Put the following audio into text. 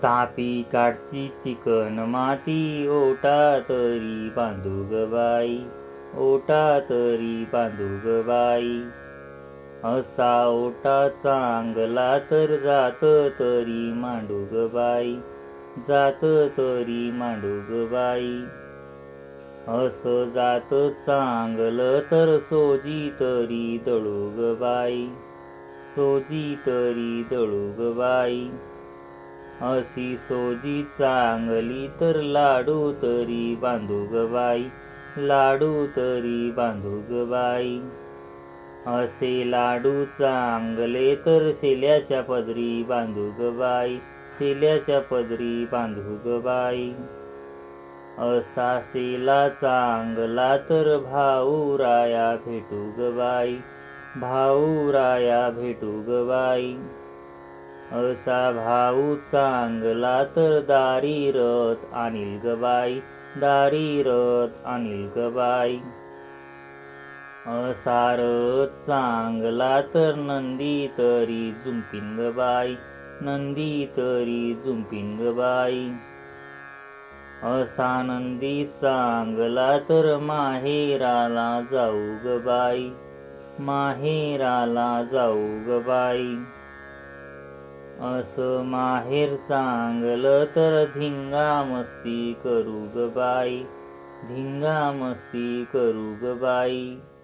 Tapi काठची chicken माती ओटा तरी बांधू ग बाई, ओटा तरी बांधू ग बाई. असा ओटा चांगला तर जात तरी मांडू ग बाई, जात तरी मांडू ग बाई. असं जात चांगलं तर सोजी तरी दळू ग बाई, सोजी तरी दळू ग बाई. अशी सोजी चांगली तर लाडू तरी बांधू ग बाई, लाडू तरी बांधू ग बाई. असे लाडू चांगले तर शेल्याच्या पदरी बांधू ग बाई, शेल्याच्या पदरी बांधू ग बाई. असा शेला चांगला तर भाऊराया भेटू ग बाई, भाऊराया भेटू ग बाई. असा भाऊ चांगला तर दारी रथ आणील ग बाई, दारी रथ आणील ग बाई. असा रथ चांगला तर नंदी तरी जुंपीन ग बाई, नंदी तरी जुंपीन ग बाई. असा नंदी चांगला तर माहेराला जाऊ ग बाई, माहेराला जाऊ ग बाई. असं माहेर चांगलं तर धिंगा मस्ती करू ग बाई, धिंगा मस्ती करू ग बाई.